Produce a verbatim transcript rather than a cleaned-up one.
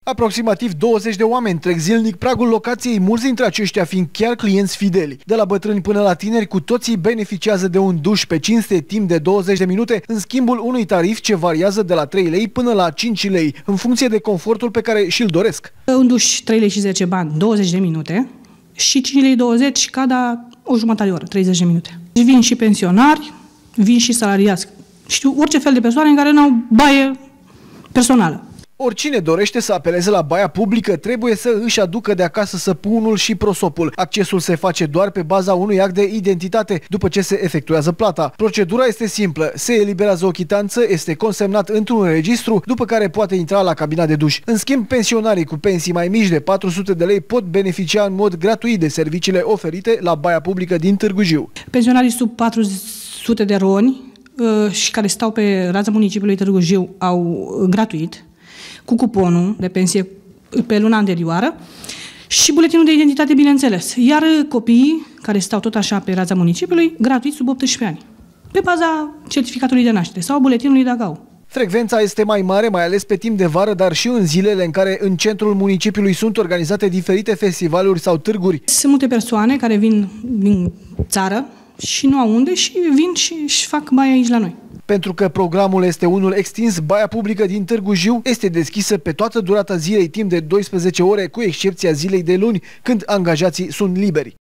Aproximativ douăzeci de oameni trec zilnic pragul locației, mulți dintre aceștia fiind chiar clienți fideli. De la bătrâni până la tineri, cu toții beneficiază de un duș pe cinste timp de douăzeci de minute, în schimbul unui tarif ce variază de la trei lei până la cinci lei, în funcție de confortul pe care și-l doresc. Un duș trei lei și zece bani, douăzeci de minute, și cinci lei douăzeci cada o jumătate de oră, treizeci de minute. Vin și pensionari, vin și salariați. Știu orice fel de persoane în care n-au baie personală. Oricine dorește să apeleze la baia publică trebuie să își aducă de acasă săpunul și prosopul. Accesul se face doar pe baza unui act de identitate, după ce se efectuează plata. Procedura este simplă. Se eliberează o chitanță, este consemnat într-un registru, după care poate intra la cabina de duș. În schimb, pensionarii cu pensii mai mici de patru sute de lei pot beneficia în mod gratuit de serviciile oferite la baia publică din Târgu Jiu. Pensionarii sub patru sute de roni și care stau pe raza municipiului Târgu Jiu au gratuit, cu cuponul de pensie pe luna anterioară și buletinul de identitate, bineînțeles. Iar copiii care stau tot așa pe raza municipiului, gratuit sub optsprezece ani, pe baza certificatului de naștere sau buletinului de A G A U. Frecvența este mai mare, mai ales pe timp de vară, dar și în zilele în care în centrul municipiului sunt organizate diferite festivaluri sau târguri. Sunt multe persoane care vin din țară și nu au unde și vin și își fac baie aici la noi. Pentru că programul este unul extins, baia publică din Târgu Jiu este deschisă pe toată durata zilei timp de douăsprezece ore, cu excepția zilei de luni, când angajații sunt liberi.